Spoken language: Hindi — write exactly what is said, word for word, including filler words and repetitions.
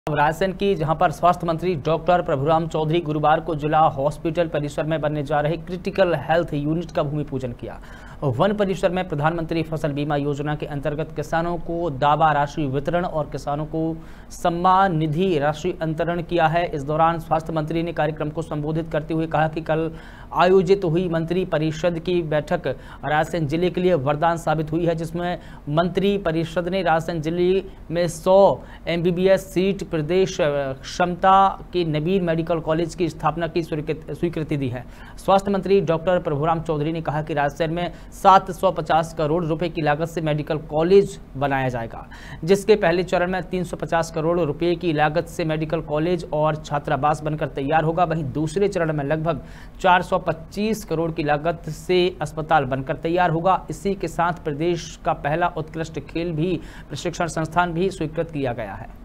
रायसेन की जहां पर स्वास्थ्य मंत्री डॉक्टर प्रभुराम चौधरी गुरुवार को जिला हॉस्पिटल परिसर में बनने जा रहे क्रिटिकल हेल्थ यूनिट का भूमि पूजन किया। वन परिसर में प्रधानमंत्री फसल बीमा योजना के अंतर्गत किसानों को दावा राशि वितरण और किसानों को सम्मान निधि राशि अंतरण किया है। इस दौरान स्वास्थ्य मंत्री ने कार्यक्रम को संबोधित करते हुए कहा कि कल आयोजित हुई मंत्री परिषद की बैठक रायसेन जिले के लिए वरदान साबित हुई है, जिसमें मंत्री परिषद ने रायसेन जिले में सौ M B B S seat प्रदेश क्षमता के नवीन मेडिकल कॉलेज की स्थापना की स्वीकृति दी है। स्वास्थ्य मंत्री डॉक्टर प्रभुराम चौधरी ने कहा कि रायसेन में सात सौ पचास करोड़ रुपए की लागत से मेडिकल कॉलेज बनाया जाएगा, जिसके पहले चरण में तीन सौ पचास करोड़ रुपए की लागत से मेडिकल कॉलेज और छात्रावास बनकर तैयार होगा। वहीं दूसरे चरण में लगभग चार सौ पच्चीस करोड़ की लागत से अस्पताल बनकर तैयार होगा। इसी के साथ प्रदेश का पहला उत्कृष्ट खेल भी प्रशिक्षण संस्थान भी स्वीकृत किया गया है।